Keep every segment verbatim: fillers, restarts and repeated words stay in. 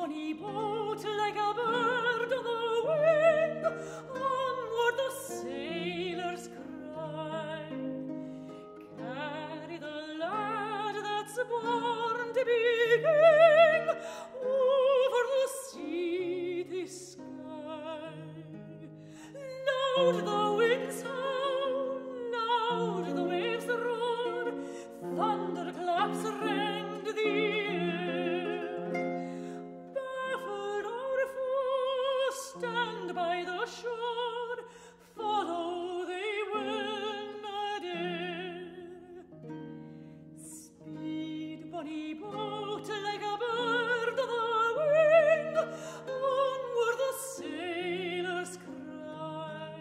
bonny boat like a bird on the wing, onward the sailors cry. Carry the lad that's born to be king over the sea this sky. Loud the winds howl, loud the waves roar, thunderclaps rend the air. Baffled or foe, stand by the shore, follow they will not dare. Speed, bonny boat, like a bird on the wing, onward the sailors cry.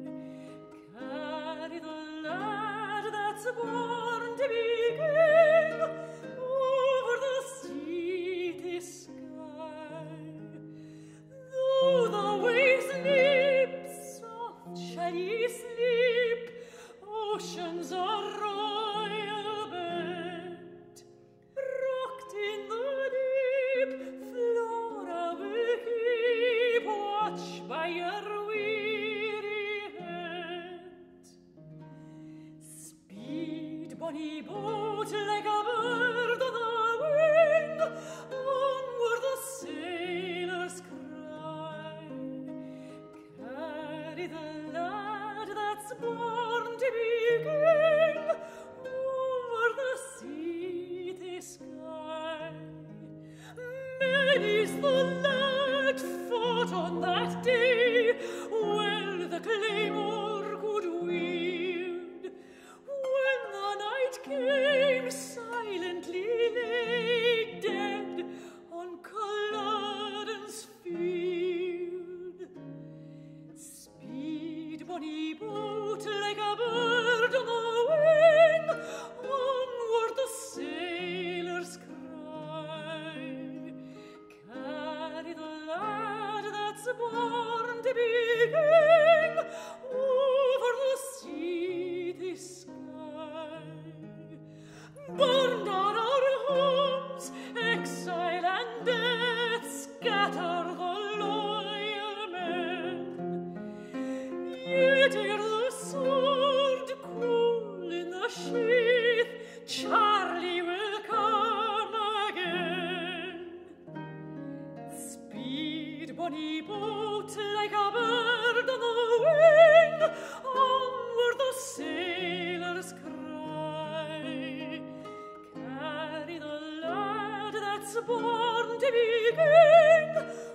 Carry the lad that's born to be king over the sea this sky. Though the waves leap, soft shall ye sleep, oceans are royal bed. Rocked in the deep, Flora will keep watch by your weary head. Speed, bonny boat, like a bird on the wing, onward the sailors cry. Carry the lad that's born to be king over the sea this sky. Many's the lad fought on that day, well the claymore could wield. When the night came, silently lay dead on Culloden's field. Speed, bonny boat, like a bird on the wing, onward the sailors cry. Carry the lad that's born to be king over the sea this sky. Burned are our homes, exile and death scatter the loyal men. Yet ere the sword cool in the sheath, Charlie will come again. Speed, bonny boat, like a bird on the wing, onward the sailors cry. Carry the lad that's born to be king